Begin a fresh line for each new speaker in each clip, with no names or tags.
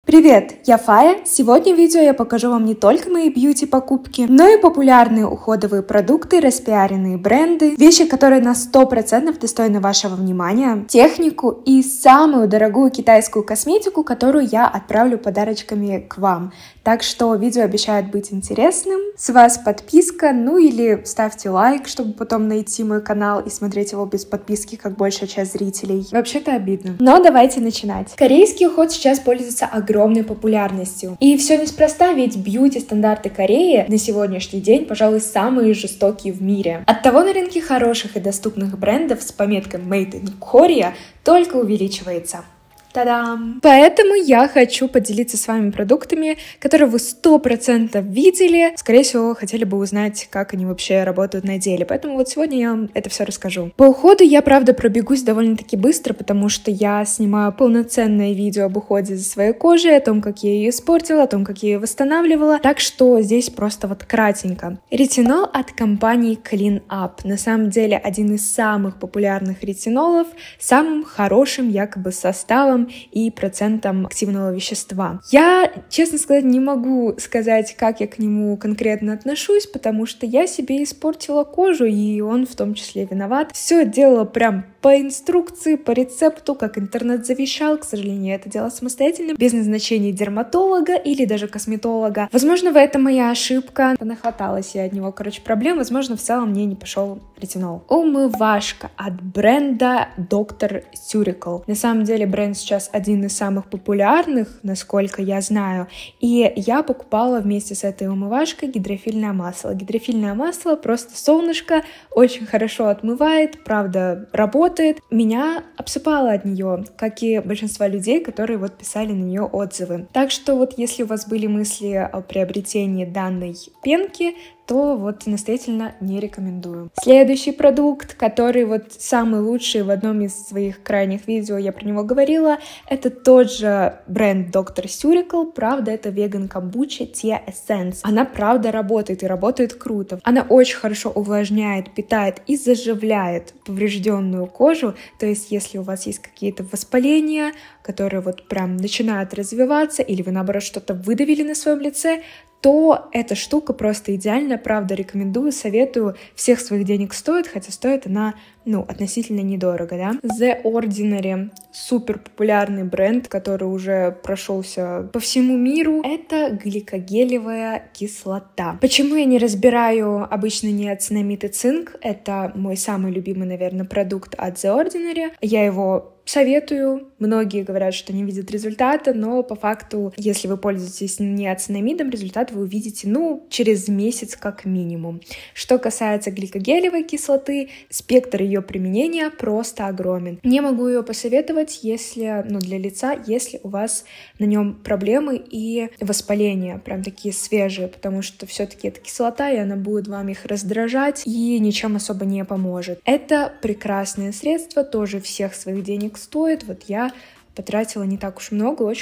Привет, я Фая. Сегодня в видео я покажу вам не только мои бьюти-покупки, но и популярные уходовые продукты, распиаренные бренды, вещи, которые на 100% достойны вашего внимания, технику и самую дорогую китайскую косметику, которую я отправлю подарочками к вам. Так что видео обещает быть интересным. С вас подписка, ну или ставьте лайк, чтобы потом найти мой канал и смотреть его без подписки, как большая часть зрителей. Вообще-то обидно. Но давайте начинать. Корейский уход сейчас пользуется огромной популярностью. И все неспроста, ведь бьюти-стандарты Кореи на сегодняшний день, пожалуй, самые жестокие в мире. Оттого на рынке хороших и доступных брендов с пометкой Made in Korea только увеличивается. Та-дам! Поэтому я хочу поделиться с вами продуктами, которые вы 100% видели. Скорее всего, хотели бы узнать, как они вообще работают на деле. Поэтому вот сегодня я вам это все расскажу. По уходу я, правда, пробегусь довольно-таки быстро, потому что я снимаю полноценное видео об уходе за своей кожей, о том, как я ее испортила, о том, как я ее восстанавливала. Так что здесь просто вот кратенько. Ретинол от компании Clean Up. На самом деле, один из самых популярных ретинолов, самым хорошим якобы составом и процентом активного вещества. Я, честно сказать, не могу сказать, как я к нему конкретно отношусь, потому что я себе испортила кожу, и он в том числе виноват. Все делала прям по инструкции, по рецепту, как интернет завещал. К сожалению, я это делала самостоятельно, без назначения дерматолога или даже косметолога. Возможно, в этом моя ошибка. Нахваталась я от него, проблем. Возможно, в целом мне не пошел ретинол. Умывашка от бренда Dr. Surical. На самом деле, бренд сейчас один из самых популярных, насколько я знаю. И я покупала вместе с этой умывашкой гидрофильное масло. Гидрофильное масло просто солнышко, очень хорошо отмывает, правда, работает. Меня обсыпало от нее, как и большинство людей, которые вот писали на нее отзывы. Так что вот если у вас были мысли о приобретении данной пенки, то вот настоятельно не рекомендую. Следующий продукт, который вот самый лучший, в одном из своих крайних видео я про него говорила, это тот же бренд Dr. Surical, правда, это веган камбуча Tea Essence. Она правда работает и работает круто. Она очень хорошо увлажняет, питает и заживляет поврежденную кожу, то есть если у вас есть какие-то воспаления, которые вот прям начинают развиваться, или вы наоборот что-то выдавили на своем лице, то эта штука просто идеальна, правда, рекомендую, советую, всех своих денег стоит, хотя стоит она, относительно недорого, да. The Ordinary, супер популярный бренд, который уже прошелся по всему миру, это гликогелевая кислота. Почему я не разбираю обычно неоцинамид и цинк? Это мой самый любимый, наверное, продукт от The Ordinary. Я его советую. Многие говорят, что не видят результата, но по факту, если вы пользуетесь неоцинамидом, результат вы увидите, через месяц как минимум. Что касается гликогелевой кислоты, спектр ее применения просто огромен. Не могу ее посоветовать, если, для лица, если у вас на нем проблемы и воспаления, прям такие свежие, потому что все-таки это кислота, и она будет вам их раздражать и ничем особо не поможет. Это прекрасное средство, тоже всех своих денег стоит. Вот я потратила не так уж много, очень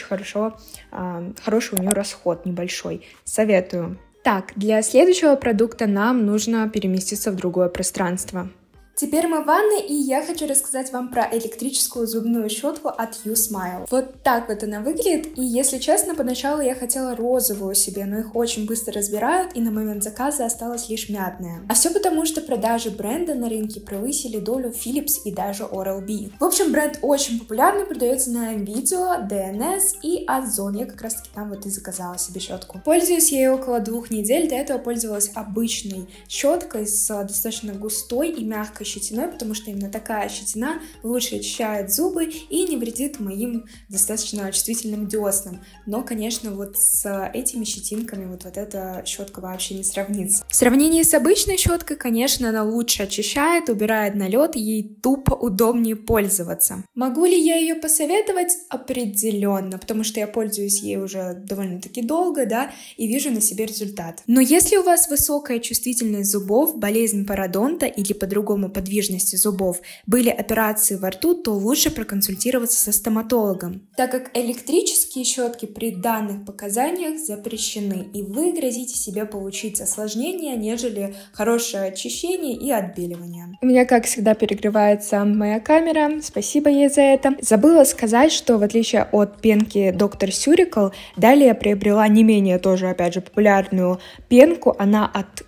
хороший у нее расход небольшой. Советую. Так, для следующего продукта нам нужно переместиться в другое пространство. Теперь мы в ванной, и я хочу рассказать вам про электрическую зубную щетку от YouSmile. Вот так вот она выглядит, и если честно, поначалу я хотела розовую себе, но их очень быстро разбирают, и на момент заказа осталась лишь мятная. А все потому, что продажи бренда на рынке превысили долю Philips и даже Oral-B. В общем, бренд очень популярный, продается на M-Video, DNS и Ozon. Я как раз таки там вот и заказала себе щетку. Пользуюсь ей около 2 недель, до этого пользовалась обычной щеткой с достаточно густой и мягкой щетиной, потому что именно такая щетина лучше очищает зубы и не вредит моим достаточно чувствительным деснам. Но, конечно, вот с этими щетинками вот эта щетка вообще не сравнится. В сравнении с обычной щеткой, конечно, она лучше очищает, убирает налет, и ей тупо удобнее пользоваться. Могу ли я ее посоветовать? Определенно, потому что я пользуюсь ей уже довольно-таки долго, да, и вижу на себе результат. Но если у вас высокая чувствительность зубов, болезнь пародонта или по-другому подвижности зубов, были операции во рту, то лучше проконсультироваться со стоматологом, так как электрические щетки при данных показаниях запрещены, и вы грозите себе получить осложнения, нежели хорошее очищение и отбеливание. У меня, как всегда, перегревается моя камера, спасибо ей за это. Забыла сказать, что в отличие от пенки Dr. Surical, далее я приобрела не менее тоже, опять же, популярную пенку, она от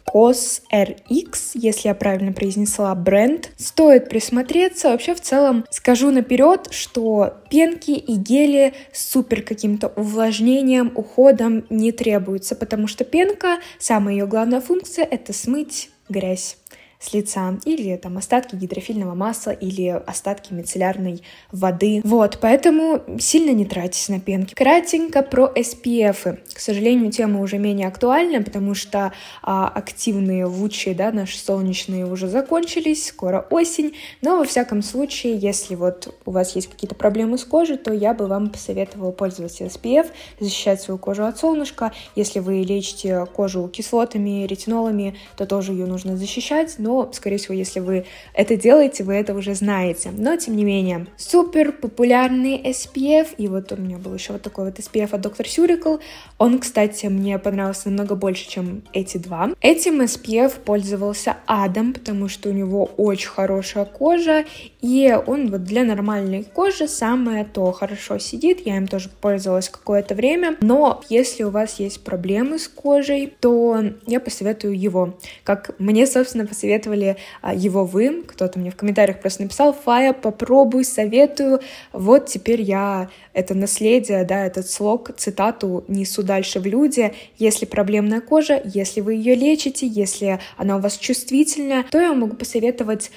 COSRX, если я правильно произнесла бренд. Стоит присмотреться. Вообще, в целом, скажу наперед, что пенки и гели с супер каким-то увлажнением, уходом не требуются, потому что пенка, самая ее главная функция — это смыть грязь с лица, или там остатки гидрофильного масла, или остатки мицеллярной воды. Вот, поэтому сильно не тратьте на пенки. Кратенько про SPF. К сожалению, тема уже менее актуальна, потому что активные лучи, да, наши солнечные уже закончились, скоро осень, но во всяком случае, если вот у вас есть какие-то проблемы с кожей, то я бы вам посоветовала пользоваться SPF, защищать свою кожу от солнышка. Если вы лечите кожу кислотами, ретинолами, то тоже ее нужно защищать, но, скорее всего, если вы это делаете, вы это уже знаете. Но, тем не менее, супер популярный SPF, и вот у меня был еще вот такой вот SPF от Dr. Surical. Он, кстати, мне понравился намного больше, чем эти два. Этим SPF пользовался Адам, потому что у него очень хорошая кожа, и он вот для нормальной кожи самое то, хорошо сидит. Я им тоже пользовалась какое-то время, но если у вас есть проблемы с кожей, то я посоветую его. Как мне, собственно, посоветовали его вы, кто-то мне в комментариях просто написал: Фая, попробуй, советую. Вот теперь я это наследие, да, этот слог, цитату несу дальше в люди. Если проблемная кожа, если вы ее лечите, если она у вас чувствительная, то я могу посоветовать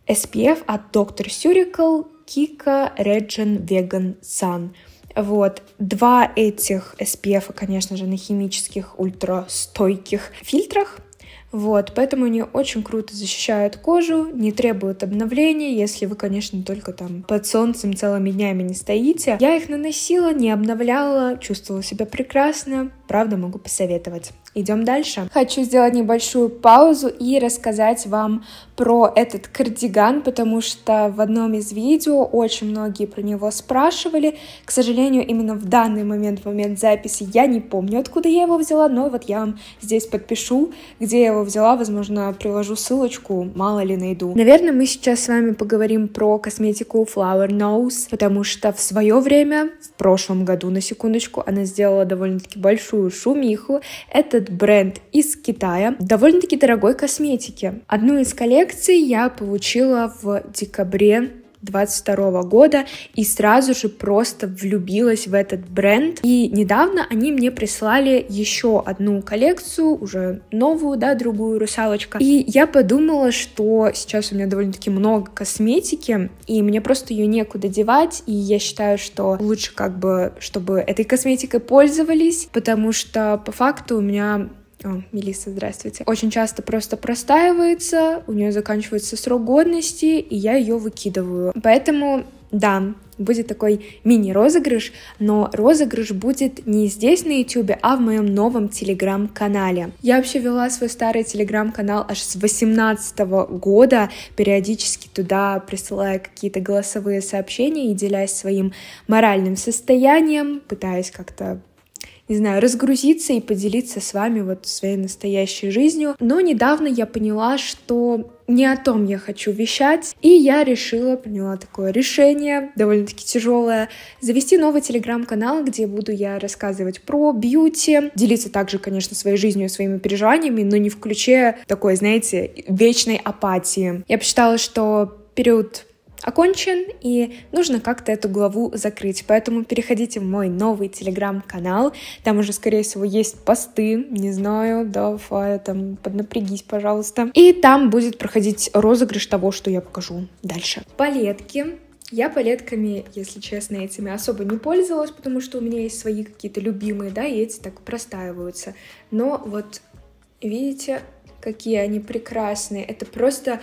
SPF от Dr. Surical Kika Regen Vegan Sun. Вот, два этих SPF, конечно же, на химических ультрастойких фильтрах. Вот, поэтому они очень круто защищают кожу, не требуют обновления, если вы, конечно, только там под солнцем целыми днями не стоите. Я их наносила, не обновляла, чувствовала себя прекрасно, правда, могу посоветовать. Идем дальше. Хочу сделать небольшую паузу и рассказать вам про этот кардиган, потому что в одном из видео очень многие про него спрашивали. К сожалению, именно в данный момент, в момент записи, я не помню, откуда я его взяла, но вот я вам здесь подпишу, где я его взяла, возможно, приложу ссылочку, мало ли найду. Наверное, мы сейчас с вами поговорим про косметику Flower Nose, потому что в свое время, в прошлом году, на секундочку, она сделала довольно-таки большую шумиху. Это бренд из Китая довольно-таки дорогой косметики. Одну из коллекций я получила в декабре 2022 года и сразу же просто влюбилась в этот бренд. И недавно они мне прислали еще одну коллекцию, уже новую, да, другую, русалочка. И я подумала, что сейчас у меня довольно-таки много косметики, и мне просто ее некуда девать, и я считаю, что лучше как бы, чтобы этой косметикой пользовались, потому что по факту у меня... Мелисса, здравствуйте. Очень часто просто простаивается, у нее заканчивается срок годности, и я ее выкидываю. Поэтому, да, будет такой мини-розыгрыш, но розыгрыш будет не здесь на YouTube, а в моем новом телеграм-канале. Я вообще вела свой старый телеграм-канал аж с 2018 года, периодически туда присылая какие-то голосовые сообщения и делясь своим моральным состоянием, пытаясь как-то, не знаю, разгрузиться и поделиться с вами вот своей настоящей жизнью. Но недавно я поняла, что не о том я хочу вещать, и я приняла такое решение, довольно-таки тяжелое, завести новый телеграм-канал, где буду я рассказывать про бьюти, делиться также, конечно, своей жизнью, своими переживаниями, но не в ключе такой, знаете, вечной апатии. Я посчитала, что период окончен, и нужно как-то эту главу закрыть. Поэтому переходите в мой новый телеграм-канал. Там уже, скорее всего, есть посты. Не знаю, да, Фая, там поднапрягись, пожалуйста. И там будет проходить розыгрыш того, что я покажу дальше. Палетки. Я палетками, если честно, этими особо не пользовалась, потому что у меня есть свои какие-то любимые, да, и эти так простаиваются. Но вот, видите, какие они прекрасные. Это просто...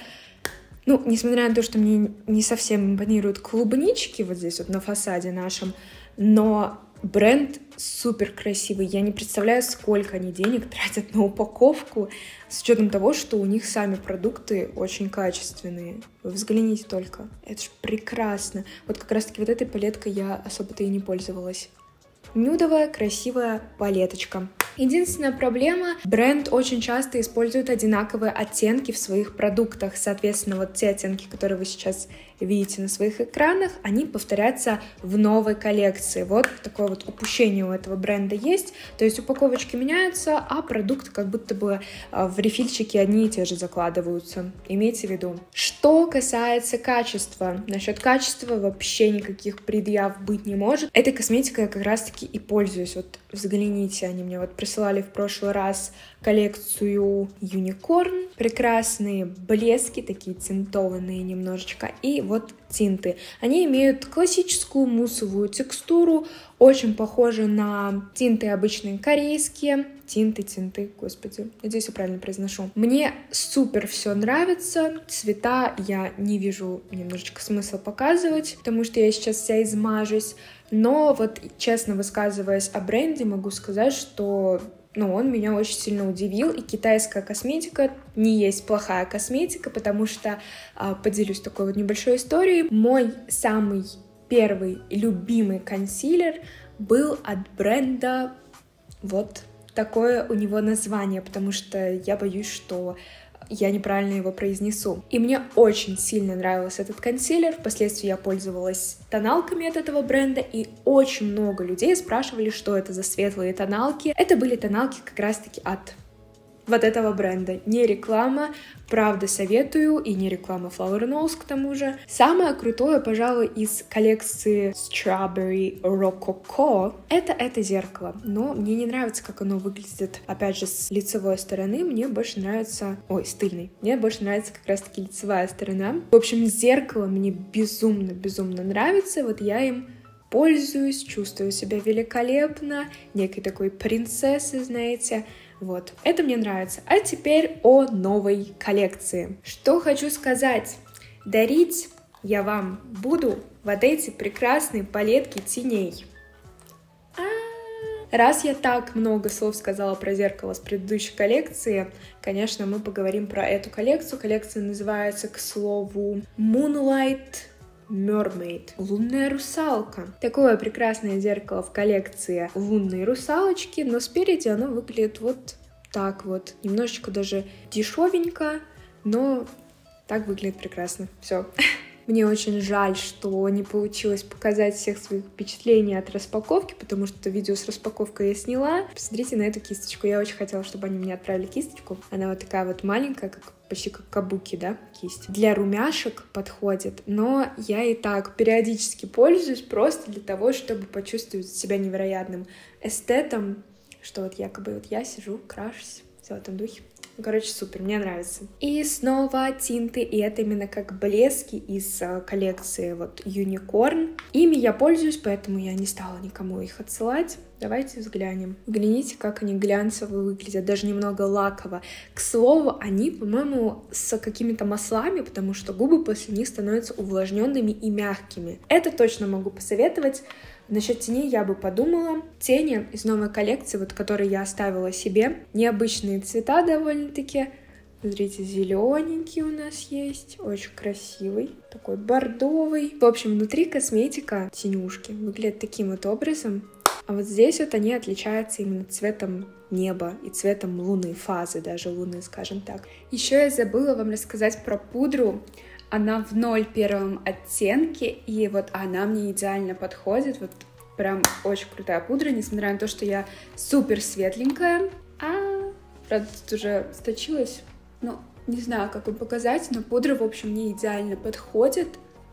Ну, несмотря на то, что мне не совсем импонируют клубнички вот здесь вот на фасаде нашем, но Бренд супер красивый. Я не представляю, сколько они денег тратят на упаковку, с учетом того, что у них сами продукты очень качественные. Вы взгляните только. Это ж прекрасно. Вот как раз-таки вот этой палеткой я особо-то и не пользовалась. Нюдовая красивая палеточка. Единственная проблема, бренд очень часто использует одинаковые оттенки в своих продуктах. Соответственно, вот те оттенки, которые вы сейчас видите на своих экранах, они повторятся в новой коллекции. Вот такое вот упущение у этого бренда есть. То есть упаковочки меняются, а продукты как будто бы в рефильчике одни и те же закладываются. Имейте в виду. Что касается качества. Насчет качества вообще никаких предъяв быть не может. Этой косметикой я как раз-таки и пользуюсь. Вот взгляните, они мне вот присылали в прошлый раз коллекцию Unicorn. Прекрасные блески, такие тинтованные немножечко. И вот тинты. Они имеют классическую муссовую текстуру, очень похожи на тинты обычные корейские. Тинты, господи, надеюсь, я правильно произношу. Мне супер все нравится. Цвета я не вижу немножечко смысла показывать, потому что я сейчас вся измажусь. Но вот, честно высказываясь о бренде, могу сказать, что он меня очень сильно удивил, и китайская косметика не есть плохая косметика, потому что, поделюсь такой вот небольшой историей, мой самый первый любимый консилер был от бренда, вот такое у него название, потому что я боюсь, что я неправильно его произнесу. И мне очень сильно нравился этот консилер. Впоследствии я пользовалась тоналками от этого бренда, и очень много людей спрашивали, что это за светлые тоналки. Это были тоналки как раз-таки от вот этого бренда. Не реклама, правда советую, и не реклама Flower & Rose к тому же. Самое крутое, пожалуй, из коллекции Strawberry Rococo это зеркало. Но мне не нравится, как оно выглядит, опять же, с лицевой стороны. Мне больше нравится... с тыльной. Мне больше нравится как раз-таки лицевая сторона. В общем, зеркало мне безумно нравится. Вот я им пользуюсь, чувствую себя великолепно, некой такой принцессой, знаете. Вот, это мне нравится. А теперь о новой коллекции. Что хочу сказать. Дарить я вам буду вот эти прекрасные палетки теней. Раз я так много слов сказала про зеркало с предыдущей коллекции, конечно, мы поговорим про эту коллекцию. Коллекция называется, к слову, Moonlight Mermaid. Лунная русалка. Такое прекрасное зеркало в коллекции лунной русалочки, но спереди оно выглядит вот так вот. Немножечко даже дешевенько, но так выглядит прекрасно. Все. Мне очень жаль, что не получилось показать всех своих впечатлений от распаковки, потому что видео с распаковкой я сняла. Посмотрите на эту кисточку. Я очень хотела, чтобы они мне отправили кисточку. Она вот такая вот маленькая, почти как кабуки, да, кисть. Для румяшек подходит, но я и так периодически пользуюсь просто для того, чтобы почувствовать себя невероятным эстетом, что вот якобы вот я сижу, крашусь, все в этом духе. Короче, супер, мне нравится. И снова тинты, и это именно как блески из коллекции вот Unicorn. Ими я пользуюсь, поэтому я не стала никому их отсылать. Давайте взглянем. Взгляните, как они глянцево выглядят, даже немного лаково. К слову, они, по-моему, с какими-то маслами, потому что губы после них становятся увлажненными и мягкими. Это точно могу посоветовать. Насчет теней я бы подумала. Тени из новой коллекции, вот которые я оставила себе. Необычные цвета довольно-таки. Смотрите, зелененький у нас есть. Очень красивый. Такой бордовый. В общем, внутри косметика тенюшки выглядят таким вот образом. А вот здесь вот они отличаются именно цветом неба и цветом луны, фазы даже луны, скажем так. Еще я забыла вам рассказать про пудру. Она в 01 оттенке, и вот она мне идеально подходит. Вот прям очень крутая пудра, несмотря на то, что я супер светленькая. Правда, тут уже сточилась. Не знаю, как вам показать, но пудра, в общем, мне идеально подходит.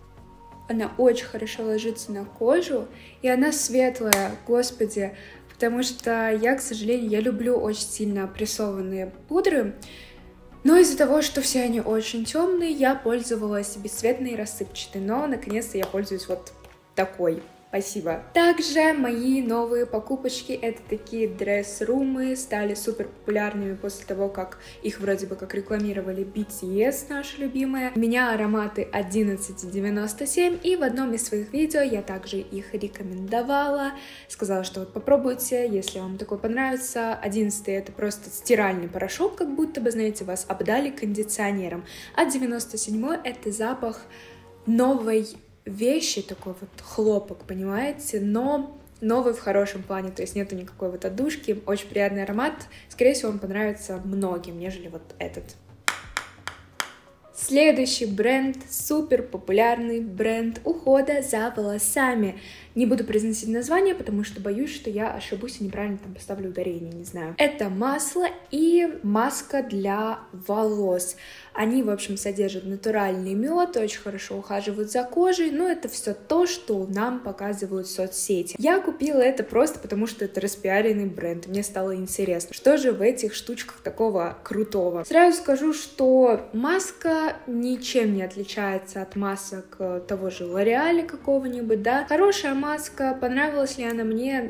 Она очень хорошо ложится на кожу, и она светлая, господи. Потому что я, к сожалению, я люблю очень сильно опрессованные пудры. Но из-за того, что все они очень темные, я пользовалась бесцветной и рассыпчатой. Но, наконец-то, я пользуюсь вот такой Спасибо. Также мои новые покупочки — это такие дресс-румы, стали супер популярными после того, как их вроде бы как рекламировали BTS, наши любимые. У меня ароматы 1197, и в одном из своих видео я также их рекомендовала. Сказала, что вот попробуйте, если вам такой понравится. 11 это просто стиральный порошок, как будто бы, знаете, вас обдали кондиционером. А 97 это запах новой вещи, такой вот хлопок, понимаете, но новый в хорошем плане, то есть нету никакой вот отдушки, очень приятный аромат, скорее всего, он понравится многим, нежели вот этот. Следующий бренд, супер популярный бренд ухода за волосами. Не буду произносить название, потому что боюсь, что я ошибусь и неправильно там поставлю ударение, не знаю. Это масло и маска для волос. Они, в общем, содержат натуральный мед, очень хорошо ухаживают за кожей, но это все то, что нам показывают соцсети. Я купила это просто потому, что это распиаренный бренд, мне стало интересно, что же в этих штучках такого крутого. Сразу скажу, что маска ничем не отличается от масок того же L'Oréal какого-нибудь, да. Хорошая маска, понравилась ли она мне,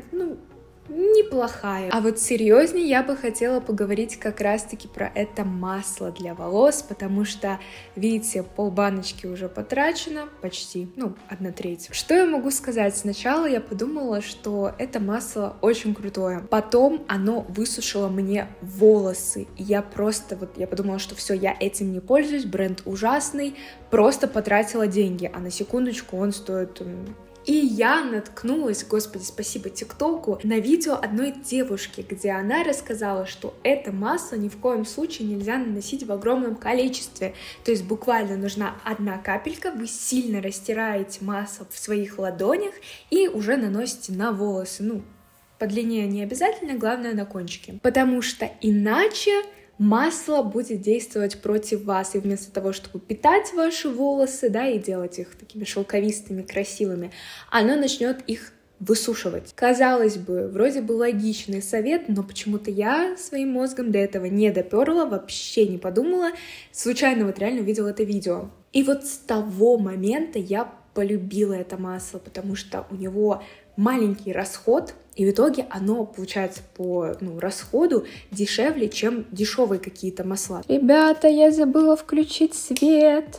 неплохая. А вот серьезнее я бы хотела поговорить как раз-таки про это масло для волос, потому что, видите, полбаночки уже потрачено, почти, 1/3. Что я могу сказать? Сначала я подумала, что это масло очень крутое, потом оно высушило мне волосы, и я подумала, что все, я этим не пользуюсь, бренд ужасный, просто потратила деньги, а на секундочку он стоит... И я наткнулась, господи, спасибо ТикТоку, на видео одной девушки, где она рассказала, что это масло ни в коем случае нельзя наносить в огромном количестве. То есть буквально нужна одна капелька, вы сильно растираете масло в своих ладонях и уже наносите на волосы. По длине не обязательно, главное на кончике. Потому что иначе масло будет действовать против вас, и вместо того, чтобы питать ваши волосы, да, и делать их такими шелковистыми, красивыми, оно начнет их высушивать. Казалось бы, вроде бы логичный совет, но почему-то я своим мозгом до этого не доперла, вообще не подумала, случайно вот реально увидела это видео. И вот с того момента я полюбила это масло, потому что у него маленький расход, и в итоге оно получается по расходу дешевле, чем дешевые какие-то масла. Ребята, я забыла включить свет.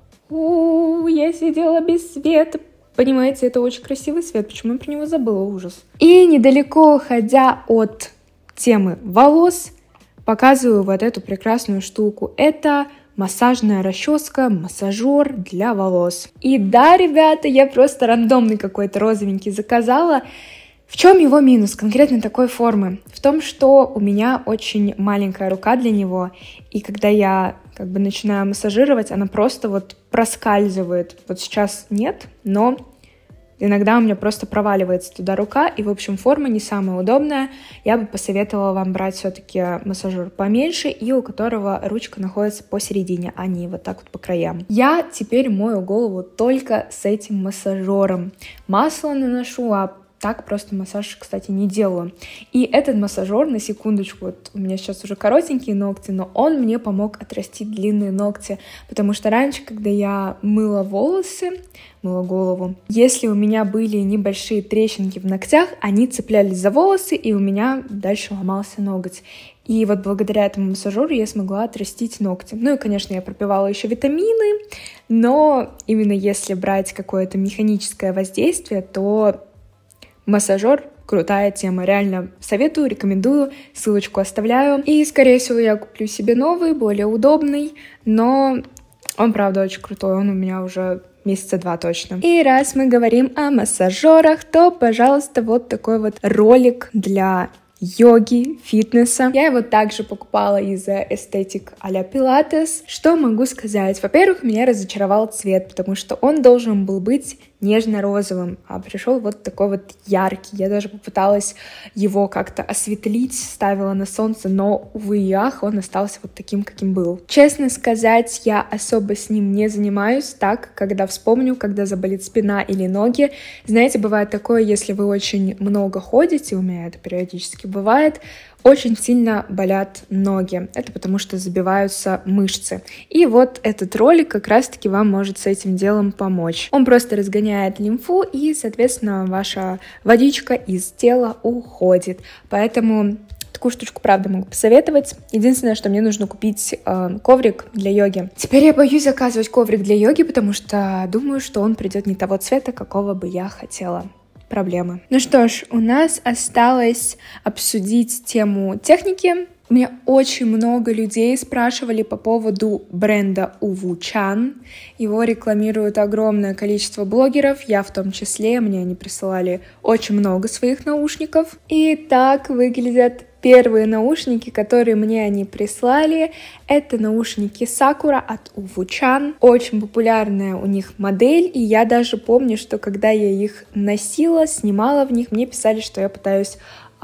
Я сидела без света. Понимаете, это очень красивый свет. Почему я про него забыла? Ужас. И недалеко уходя от темы волос, показываю вот эту прекрасную штуку. Это массажная расческа, массажер для волос. И да, ребята, я просто рандомный какой-то розовенький заказала. В чем его минус конкретно такой формы? В том, что у меня очень маленькая рука для него, и когда я начинаю массажировать, она просто проскальзывает. Вот сейчас нет, но иногда у меня просто проваливается туда рука, и, в общем, форма не самая удобная. Я бы посоветовала вам брать все-таки массажер поменьше, и у которого ручка находится посередине, а не вот так вот по краям. Я теперь мою голову только с этим массажером. Масло наношу, а так просто массаж, кстати, не делаю. И этот массажер, на секундочку, вот у меня сейчас уже коротенькие ногти, но он мне помог отрастить длинные ногти, потому что раньше, когда я мыла голову, если у меня были небольшие трещинки в ногтях, они цеплялись за волосы, и у меня дальше ломался ноготь. И вот благодаря этому массажеру я смогла отрастить ногти. И, конечно, я пропивала еще витамины, но именно если брать какое-то механическое воздействие, то массажер — крутая тема, реально советую, рекомендую, ссылочку оставляю. И, скорее всего, я куплю себе новый, более удобный, но он, правда, очень крутой, он у меня уже месяца 2 точно. И раз мы говорим о массажерах, то, пожалуйста, вот такой вот ролик для йоги, фитнеса. Я его также покупала из-за эстетик а-ля пилатес. Что могу сказать? Во-первых, меня разочаровал цвет, потому что он должен был быть нежно-розовым, а пришел вот такой вот яркий. Я даже попыталась его как-то осветлить, ставила на солнце, но, увы и ах, он остался вот таким, каким был. Честно сказать, я особо с ним не занимаюсь, так, когда вспомню, когда заболит спина или ноги. Знаете, бывает такое, если вы очень много ходите, у меня это периодически бывает, очень сильно болят ноги. Это потому что забиваются мышцы. И вот этот ролик как раз-таки вам может с этим делом помочь. Он просто разгоняет увлажняет лимфу, и, соответственно, ваша водичка из тела уходит. Поэтому такую штучку, правда, могу посоветовать. Единственное, что мне нужно купить коврик для йоги. Теперь я боюсь заказывать коврик для йоги, потому что думаю, что он придет не того цвета, какого бы я хотела. Проблемы. Ну что ж, у нас осталось обсудить тему техники. Мне очень много людей спрашивали по поводу бренда Увучан. Его рекламирует огромное количество блогеров, я в том числе. Мне они присылали очень много своих наушников. И так выглядят первые наушники, которые мне они прислали. Это наушники Sakura от Увучан. Очень популярная у них модель, и я даже помню, что когда я их носила, снимала в них, мне писали, что я пытаюсь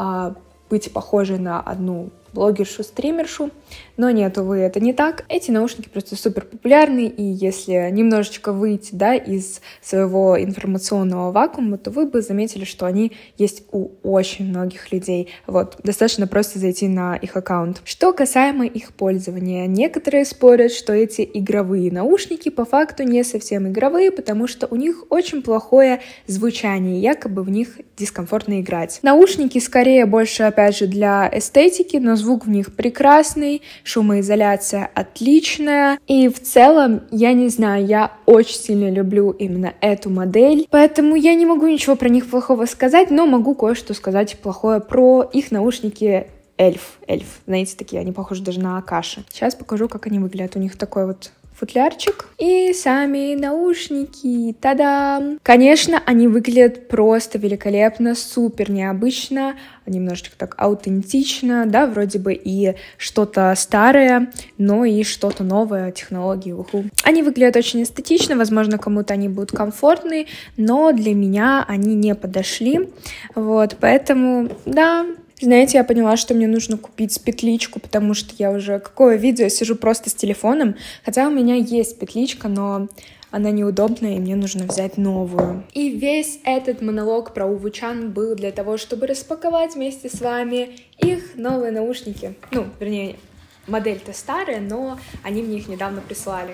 быть похожей на одну блогершу-стримершу, но нет, увы, это не так. Эти наушники просто супер популярны, и если немножечко выйти, да, из своего информационного вакуума, то вы бы заметили, что они есть у очень многих людей. Вот, достаточно просто зайти на их аккаунт. Что касаемо их пользования, некоторые спорят, что эти игровые наушники по факту не совсем игровые, потому что у них очень плохое звучание, якобы в них дискомфортно играть. Наушники скорее больше, опять же, для эстетики, но звук в них прекрасный, шумоизоляция отличная, и в целом, я не знаю, я очень сильно люблю именно эту модель, поэтому я не могу ничего про них плохого сказать, но могу кое-что сказать плохое про их наушники Эльф, знаете, такие, они похожи даже на Акаши. Сейчас покажу, как они выглядят. У них такой вот футлярчик и сами наушники. Та-дам! Конечно, они выглядят просто великолепно, супер необычно, немножечко так аутентично, да, вроде бы и что-то старое, но и что-то новое, технологии, уху. Они выглядят очень эстетично, возможно, кому-то они будут комфортны, но для меня они не подошли, вот, поэтому, да. Знаете, я поняла, что мне нужно купить петличку, потому что я уже какое видео сижу просто с телефоном, хотя у меня есть петличка, но она неудобная, и мне нужно взять новую. И весь этот монолог про Увучан был для того, чтобы распаковать вместе с вами их новые наушники. Ну, вернее, модель-то старая, но они мне их недавно прислали.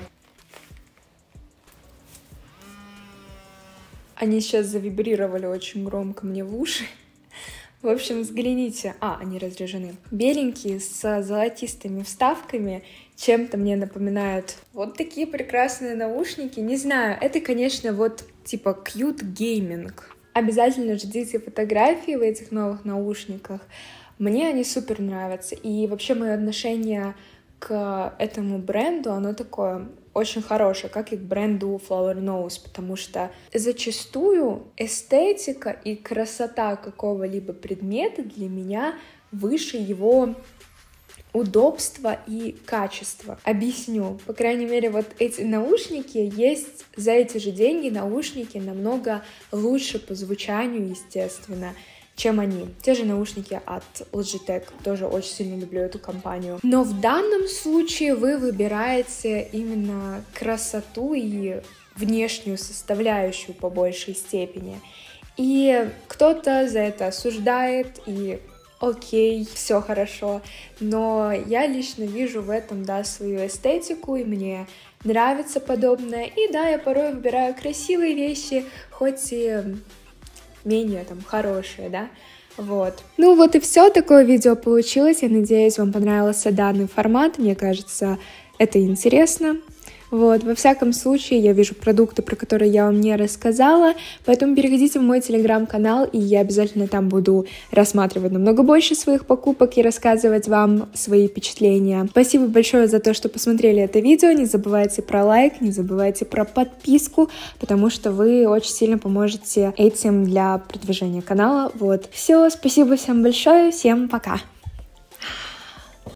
Они сейчас завибрировали очень громко мне в уши. В общем, взгляните. Они разряжены. Беленькие, с золотистыми вставками. Чем-то мне напоминают вот такие прекрасные наушники. Не знаю, это, конечно, вот типа cute gaming. Обязательно ждите фотографии в этих новых наушниках. Мне они супер нравятся. И вообще мое отношение к этому бренду, оно такое очень хорошее, как и к бренду Flower Nose, потому что зачастую эстетика и красота какого-либо предмета для меня выше его удобства и качества. Объясню. По крайней мере, вот эти наушники есть за эти же деньги, наушники намного лучше по звучанию, естественно, чем они. Те же наушники от Logitech. Тоже очень сильно люблю эту компанию. Но в данном случае вы выбираете именно красоту и внешнюю составляющую по большей степени. И кто-то за это осуждает, и окей, все хорошо. Но я лично вижу в этом, да, свою эстетику, и мне нравится подобное. И да, я порой выбираю красивые вещи, хоть и менее там хорошие, да, вот. Ну вот и все, такое видео получилось, я надеюсь, вам понравился данный формат, мне кажется, это интересно. Вот, во всяком случае, я вижу продукты, про которые я вам не рассказала, поэтому переходите в мой телеграм-канал, и я обязательно там буду рассматривать намного больше своих покупок и рассказывать вам свои впечатления. Спасибо большое за то, что посмотрели это видео, не забывайте про лайк, не забывайте про подписку, потому что вы очень сильно поможете этим для продвижения канала. Вот, все, спасибо всем большое, всем пока!